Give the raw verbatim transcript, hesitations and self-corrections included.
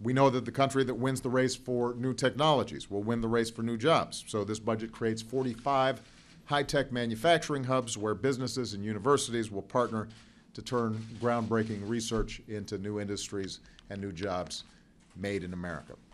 We know that the country that wins the race for new technologies will win the race for new jobs. So this budget creates forty-five high-tech manufacturing hubs where businesses and universities will partner to turn groundbreaking research into new industries and new jobs made in America.